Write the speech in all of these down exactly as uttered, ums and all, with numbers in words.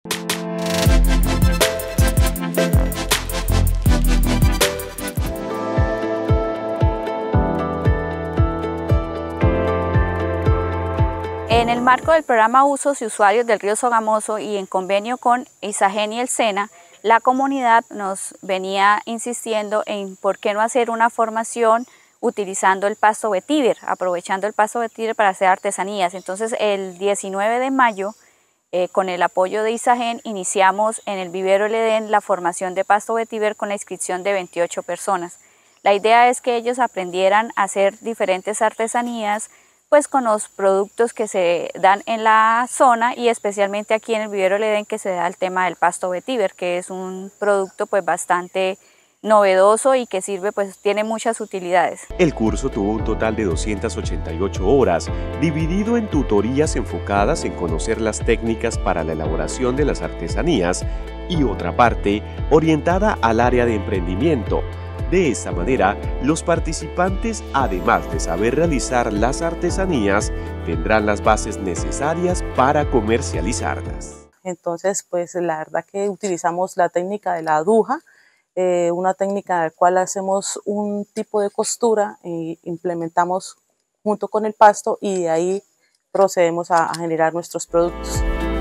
En el marco del programa Usos y Usuarios del Río Sogamoso y en convenio con ISAGEN y el SENA, la comunidad nos venía insistiendo en por qué no hacer una formación utilizando el pasto vetiver, aprovechando el pasto vetiver para hacer artesanías. Entonces el diecinueve de mayo, eh, con el apoyo de ISAGEN, iniciamos en el vivero El Edén la formación de pasto vetiver con la inscripción de veintiocho personas. La idea es que ellos aprendieran a hacer diferentes artesanías pues con los productos que se dan en la zona y especialmente aquí en el vivero El Edén, que se da el tema del pasto vetiver, que es un producto pues bastante novedoso y que sirve, pues tiene muchas utilidades. El curso tuvo un total de doscientas ochenta y ocho horas, dividido en tutorías enfocadas en conocer las técnicas para la elaboración de las artesanías y otra parte orientada al área de emprendimiento. De esta manera, los participantes, además de saber realizar las artesanías, tendrán las bases necesarias para comercializarlas. Entonces, pues la verdad que utilizamos la técnica de la aduja, eh, una técnica en la cual hacemos un tipo de costura e implementamos junto con el pasto y de ahí procedemos a, a generar nuestros productos.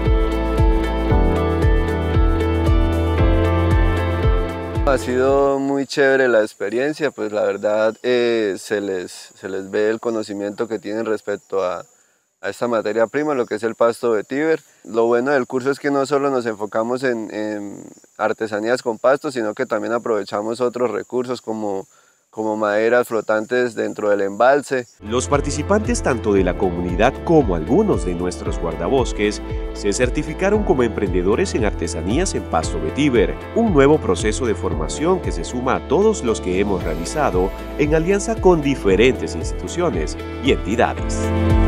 Ha sido muy chévere la experiencia, pues la verdad eh, se, les, se les ve el conocimiento que tienen respecto a, a esta materia prima, lo que es el pasto vetiver. Lo bueno del curso es que no solo nos enfocamos en, en artesanías con pasto, sino que también aprovechamos otros recursos como como maderas flotantes dentro del embalse. Los participantes tanto de la comunidad como algunos de nuestros guardabosques se certificaron como emprendedores en artesanías en pasto vetiver, un nuevo proceso de formación que se suma a todos los que hemos realizado en alianza con diferentes instituciones y entidades.